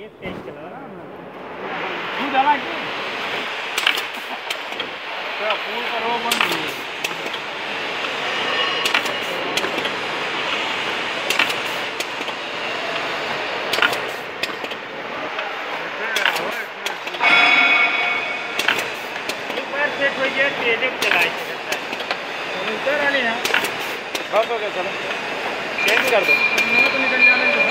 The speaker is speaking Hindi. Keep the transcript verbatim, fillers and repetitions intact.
ये तेज चला रहा तू डाला क्या तो फूल का रो बंद हुई सेट हो गया तेज चलाए इधर आने हैं बस हो गया चलो चेंज कर दो तो निकल जाने